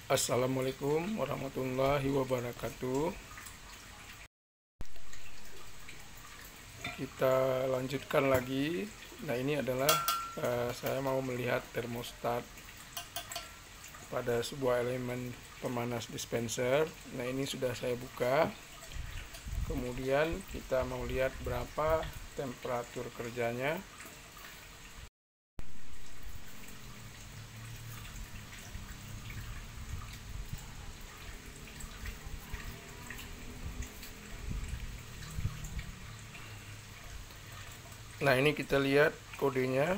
Assalamualaikum warahmatullahi wabarakatuh. Kita lanjutkan lagi. Nah, ini adalah saya mau melihat termostat pada sebuah elemen pemanas dispenser. Nah, ini sudah saya buka. Kemudian kita mau lihat berapa temperatur kerjanya. Nah, ini kita lihat kodenya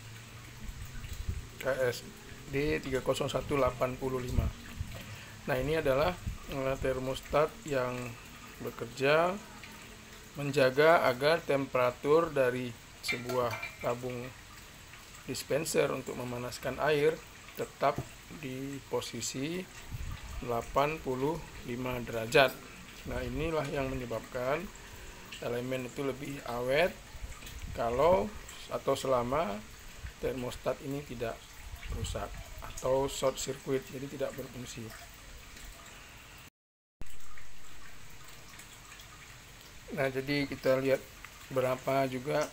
KSD 30185. Nah, ini adalah termostat yang bekerja menjaga agar temperatur dari sebuah tabung dispenser untuk memanaskan air tetap di posisi 85 derajat. Nah, inilah yang menyebabkan elemen itu lebih awet kalau atau selama termostat ini tidak rusak atau short circuit, jadi tidak berfungsi. Nah, jadi kita lihat berapa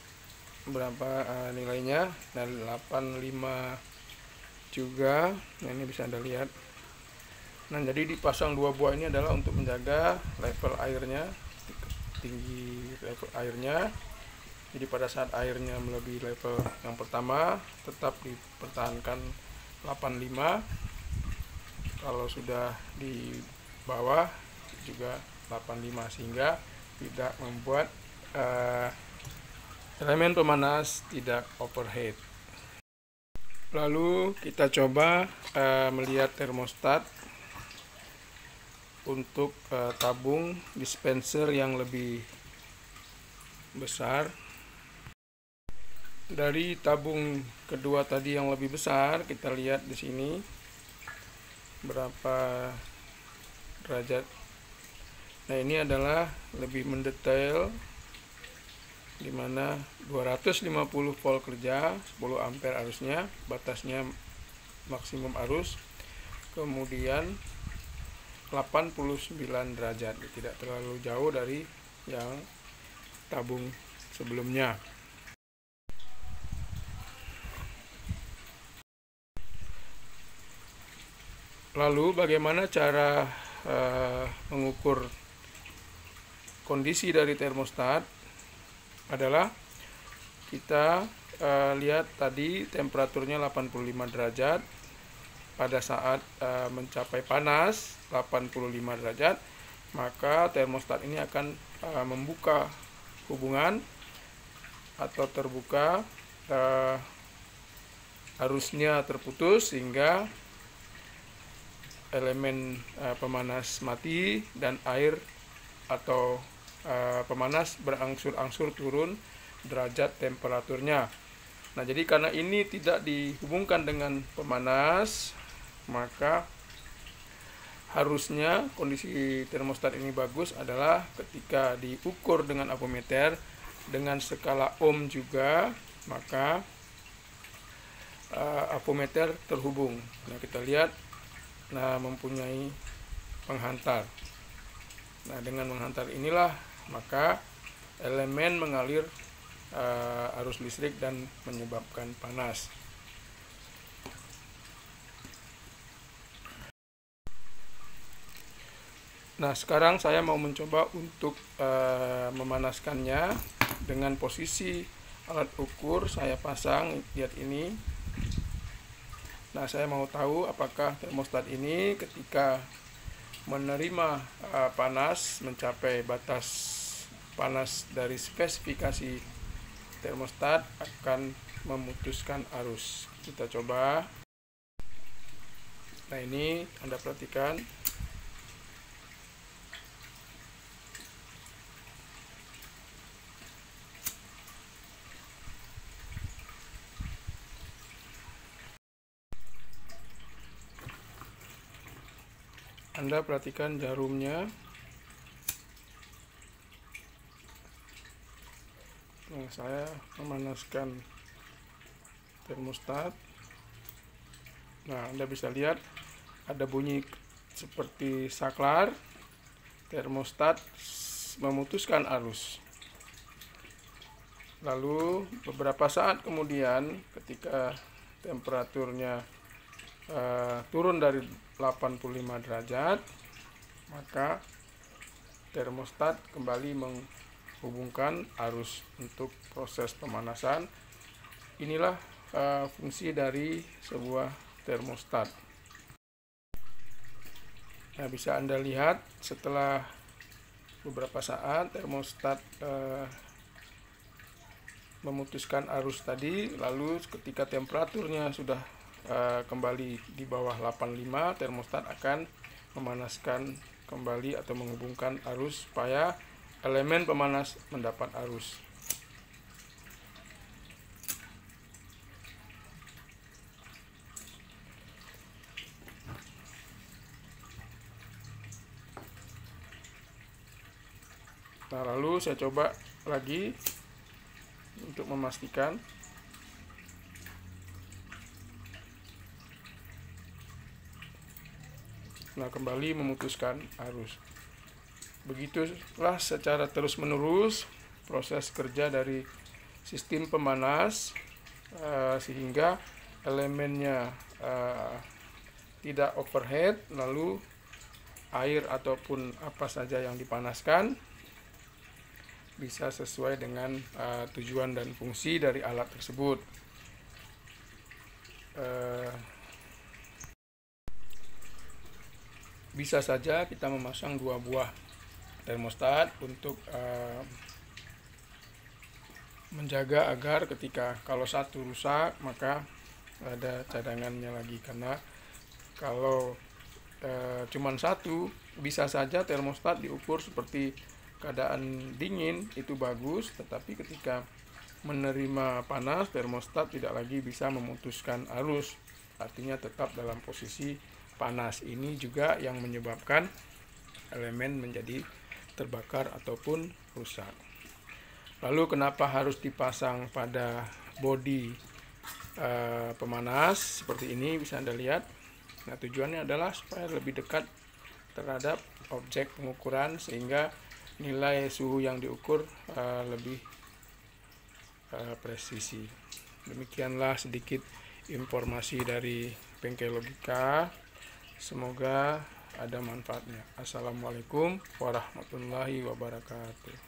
nilainya. Nah, 85 juga. Nah, ini bisa Anda lihat. Nah, jadi dipasang dua buah ini adalah untuk menjaga level airnya, tinggi level airnya. Jadi pada saat airnya melebihi level yang pertama tetap dipertahankan 85. Kalau sudah di bawah juga 85, sehingga tidak membuat elemen pemanas tidak overheat. Lalu kita coba melihat termostat untuk tabung dispenser yang lebih besar. Dari tabung kedua tadi yang lebih besar, kita lihat di sini berapa derajat. Nah, ini adalah lebih mendetail, di mana 250 volt kerja, 10 ampere arusnya, batasnya maksimum arus. Kemudian 89 derajat, tidak terlalu jauh dari yang tabung sebelumnya. Lalu bagaimana cara mengukur kondisi dari termostat? Adalah kita lihat tadi temperaturnya 85 derajat. Pada saat mencapai panas 85 derajat, maka termostat ini akan membuka hubungan atau terbuka, arusnya terputus sehingga elemen pemanas mati dan air atau pemanas berangsur-angsur turun derajat temperaturnya. Nah, jadi karena ini tidak dihubungkan dengan pemanas, maka harusnya kondisi termostat ini bagus adalah ketika diukur dengan apometer dengan skala ohm juga, maka apometer terhubung. Nah, kita lihat mempunyai penghantar. Nah, dengan menghantar inilah maka elemen mengalir arus listrik dan menyebabkan panas. Nah, sekarang saya mau mencoba untuk memanaskannya dengan posisi alat ukur saya pasang. Lihat ini. Nah, saya mau tahu apakah termostat ini ketika menerima panas mencapai batas panas dari spesifikasi termostat akan memutuskan arus. Kita coba. Nah, ini Anda perhatikan. Anda perhatikan jarumnya. Nah, saya memanaskan termostat. Nah, Anda bisa lihat ada bunyi seperti saklar, termostat memutuskan arus. Lalu beberapa saat kemudian ketika temperaturnya turun dari 85 derajat, maka termostat kembali menghubungkan arus untuk proses pemanasan. Inilah fungsi dari sebuah termostat. Nah, bisa Anda lihat setelah beberapa saat termostat memutuskan arus tadi, lalu ketika temperaturnya sudah kembali di bawah 85, termostat akan memanaskan kembali atau menghubungkan arus supaya elemen pemanas mendapat arus. Nah, lalu saya coba lagi untuk memastikan. Nah, kembali memutuskan arus. Begitulah secara terus-menerus proses kerja dari sistem pemanas sehingga elemennya tidak overheat, lalu air ataupun apa saja yang dipanaskan bisa sesuai dengan tujuan dan fungsi dari alat tersebut. Bisa saja kita memasang 2 buah termostat untuk menjaga agar kalau satu rusak maka ada cadangannya lagi, karena kalau cuman satu, bisa saja termostat diukur seperti keadaan dingin itu bagus, tetapi ketika menerima panas termostat tidak lagi bisa memutuskan arus, artinya tetap dalam posisi panas. Ini juga yang menyebabkan elemen menjadi terbakar ataupun rusak. Lalu kenapa harus dipasang pada bodi pemanas seperti ini? Bisa Anda lihat. Nah, tujuannya adalah supaya lebih dekat terhadap objek pengukuran sehingga nilai suhu yang diukur lebih presisi. Demikianlah sedikit informasi dari Bengkel Logika. Semoga ada manfaatnya. Assalamualaikum warahmatullahi wabarakatuh.